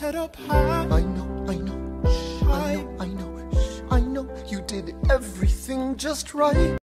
head up high. I know, I know, I know, I know, I know. You did everything just right.